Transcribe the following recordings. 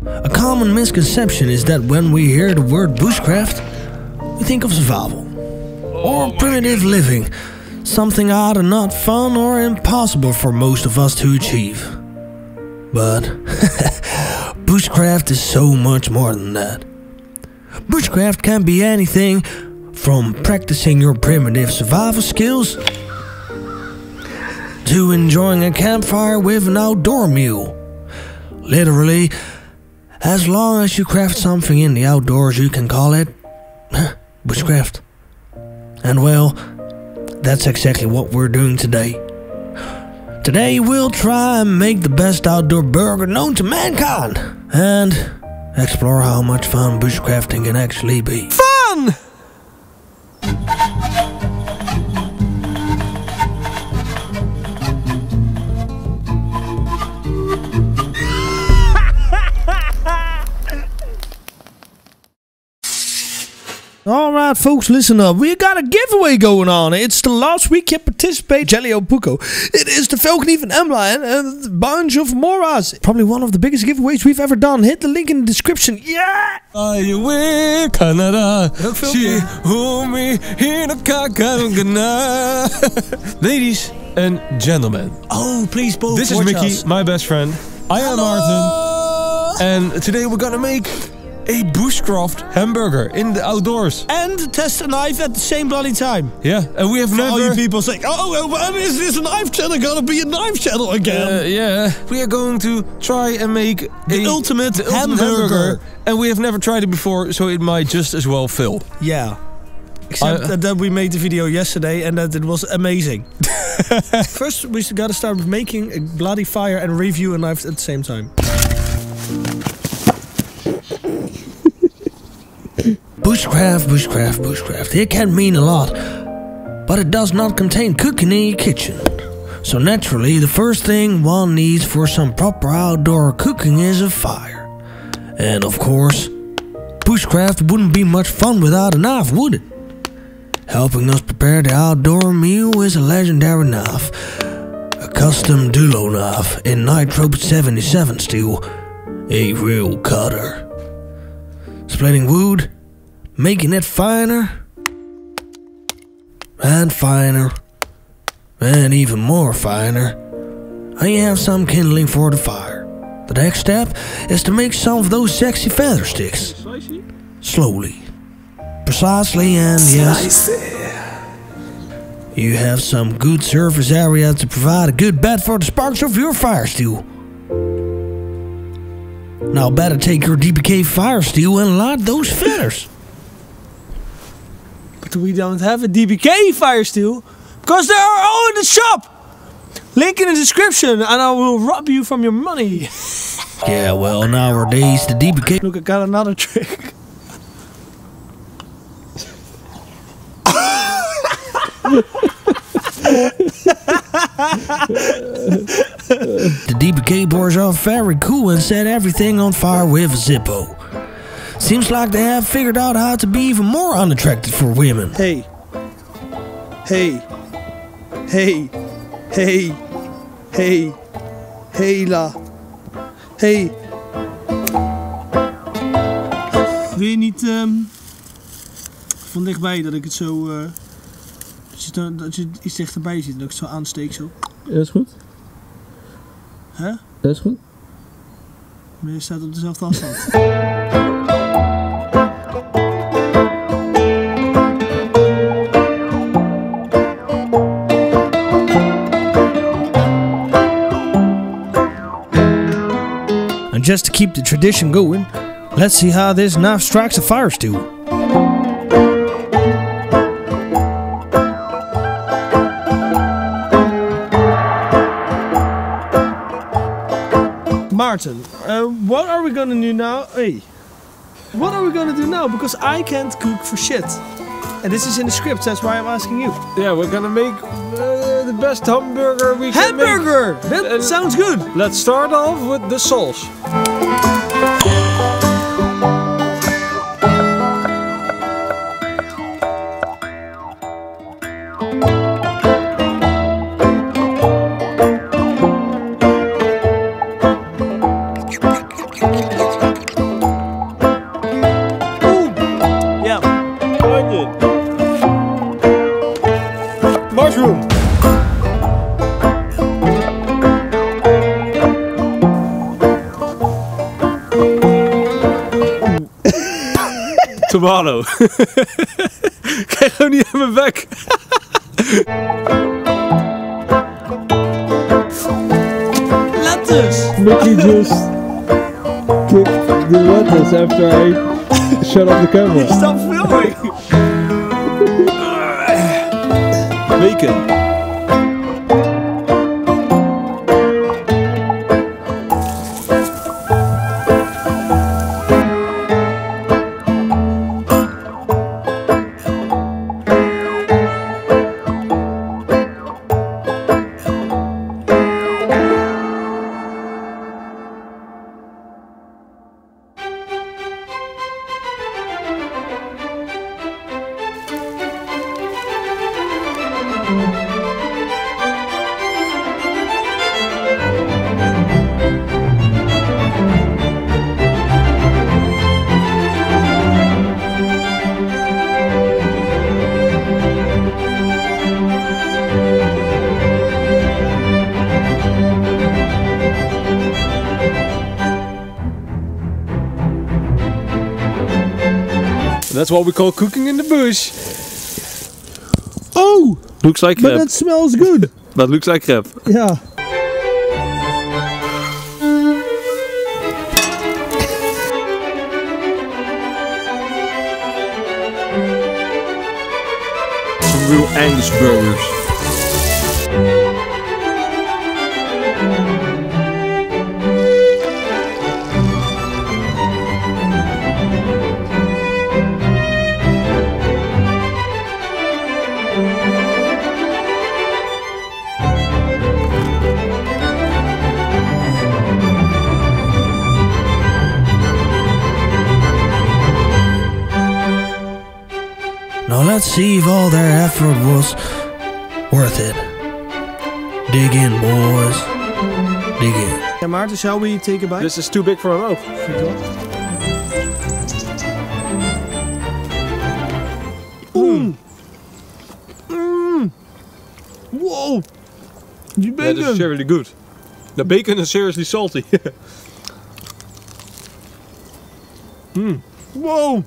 A common misconception is that when we hear the word bushcraft, we think of survival or primitive living, something odd and not fun or impossible for most of us to achieve. But bushcraft is so much more than that. Bushcraft can be anything from practicing your primitive survival skills to enjoying a campfire with an outdoor meal. Literally, as long as you craft something in the outdoors, you can call it bushcraft. And well, that's exactly what we're doing today. Today we'll try and make the best outdoor burger known to mankind and explore how much fun bushcrafting can actually be. Fun! Alright folks, listen up. We got a giveaway going on. It's the last week you participate, Jelly Puko. It is the Velknief and M-Lion and a bunch of Moras. Probably one of the biggest giveaways we've ever done. Hit the link in the description. Yeah! Canada. Canada. Ladies and gentlemen. Oh, please both. This is Mickey, my best friend. I am Martin. And today we're gonna make a bushcraft hamburger in the outdoors. And test a knife at the same bloody time. Yeah, and we have never... All you people say, oh, when is this a knife channel gonna be a knife channel again? Yeah, we are going to try and make the ultimate hamburger. And we have never tried it before, so it might just as well fail. Yeah. Except that we made the video yesterday and that it was amazing. First, we gotta start with making a bloody fire and review a knife at the same time. Bushcraft, bushcraft, bushcraft. It can mean a lot, but it does not contain cooking in your kitchen. So naturally, the first thing one needs for some proper outdoor cooking is a fire. And of course, bushcraft wouldn't be much fun without a knife, would it? Helping us prepare the outdoor meal is a legendary knife. A custom Dulo knife in Nitro 77 steel. A real cutter. Splitting wood, making it finer and finer and even more finer. And you have some kindling for the fire. The next step is to make some of those sexy feather sticks. Slowly. Precisely, and yes, you have some good surface area to provide a good bed for the sparks of your fire steel. Now better take your DPK fire steel and light those feathers. But we don't have a DPK fire steel because they are all in the shop. Link in the description and I will rob you from your money. Yeah, well, nowadays the DPK... Look, I got another trick. The DPK boys are very cool and set everything on fire with a Zippo. Seems like they have figured out how to be even more unattractive for women. Hey. Hey. Hey. Hey. Hey. Hey la. Hey. Wil je niet van dichtbij dat ik het zo... dat je iets dichterbij ziet, dat ik het zo aansteek zo. Ja, dat is goed. Hè? Dat is goed. Maar je staat op dezelfde afstand. And just to keep the tradition going, let's see how this knife strikes a fire steel. Martin, what are we gonna do now? Hey, what are we gonna do now? Because I can't cook for shit. And this is in the script, that's why I'm asking you. Yeah, we're gonna make the best hamburger we can make. Hamburger! That sounds good. Let's start off with the sauce. Tomato. Krijg gewoon niet aan mijn bek. Lettuce! Mickey just kicked the lettuce after I shut off the camera. Stop filming! Bacon. That's what we call cooking in the bush. Oh! Looks like But crab. that smells good. That looks like crab. Yeah. Some real Angus burgers. Now let's see if all their effort was worth it. Dig in, boys. Dig in. Yeah, Maarten, shall we take a bite? This is too big for my mouth. Wow! Die That bacon! is really good. The bacon is seriously salty. Wow!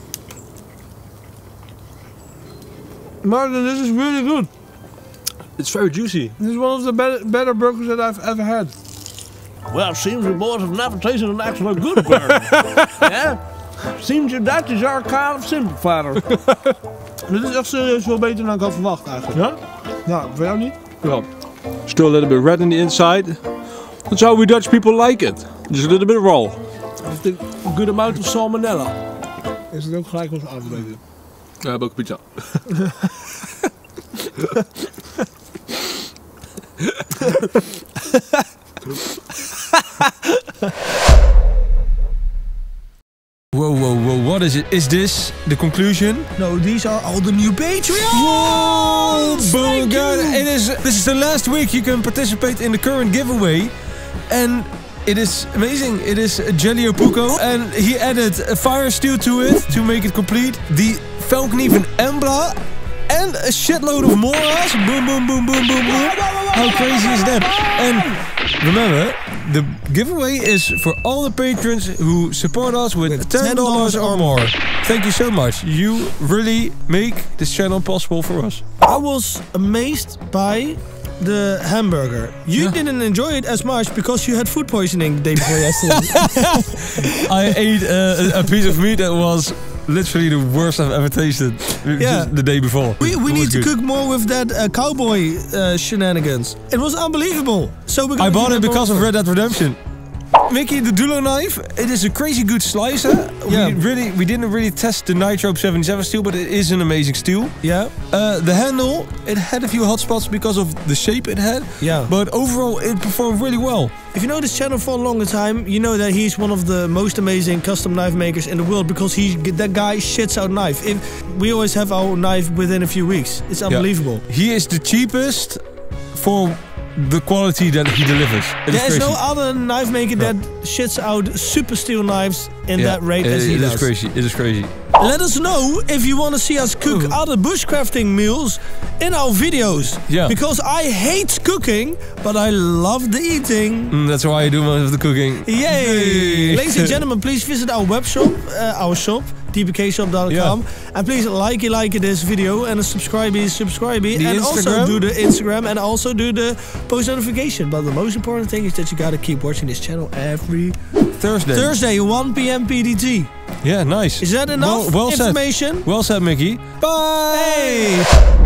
Maarten, this is really good. It's very juicy. This is one of the better burgers that I've ever had. Well, it seems we boys have never tasted an actual good burger. Yeah? Seems your Dutchies are kind of simple, father. Dit is echt serieus wel beter dan ik had verwacht eigenlijk. Yeah? Ja, voor jou niet? Well, still a little bit red on the inside. That's how we Dutch people like it. Just a little bit raw. Is dit een good amount of salmonella? Is het ook gelijk wat afweten? Ja, heb ook een pizza. Whoa, what is it? Is this the conclusion? No, these are all the new Patreons! Whoa! Oh god, this is the last week you can participate in the current giveaway. And it is amazing. It is Jelly Puko. And he added a fire steel to it to make it complete. The Falknieven Embla. And a shitload of Moras. Boom, boom, boom, boom, boom, boom. How crazy is that? And remember, the giveaway is for all the patrons who support us with $10 or more. Thank you so much. You really make this channel possible for us. I was amazed by the hamburger. You didn't enjoy it as much because you had food poisoning the day before yesterday. I ate a piece of meat that was literally the worst I've ever tasted. Just the day before. We need to cook more with that cowboy shenanigans. It was unbelievable. So I bought it because of Red Dead Redemption. Mickey, the Dulo knife, it is a crazy good slicer. Yeah. We didn't really test the Nitrobe 77 steel, but it is an amazing steel. Yeah. The handle, it had a few hot spots because of the shape it had. Yeah. But overall, it performed really well. If you know this channel for a longer time, you know that he's one of the most amazing custom knife makers in the world because that guy shits out knife. We always have our knife within a few weeks. It's unbelievable. Yeah. He is the cheapest for the quality that he delivers. There is no other knife maker that shits out super steel knives in that rate as he does. It is crazy. It is crazy. Let us know if you want to see us cook other bushcrafting meals in our videos. Yeah. Because I hate cooking, but I love the eating. That's why I do most of the cooking. Yay! Ladies and gentlemen, please visit our web shop, dpkshop.com. Yeah. And please like this video and subscribe. And Instagram? also do the Instagram and also do the post notification. But the most important thing is that you gotta keep watching this channel every Thursday, 1 p.m. PDT. Yeah, nice. Is that enough well information? Said. Well said, Mickey. Bye! Hey!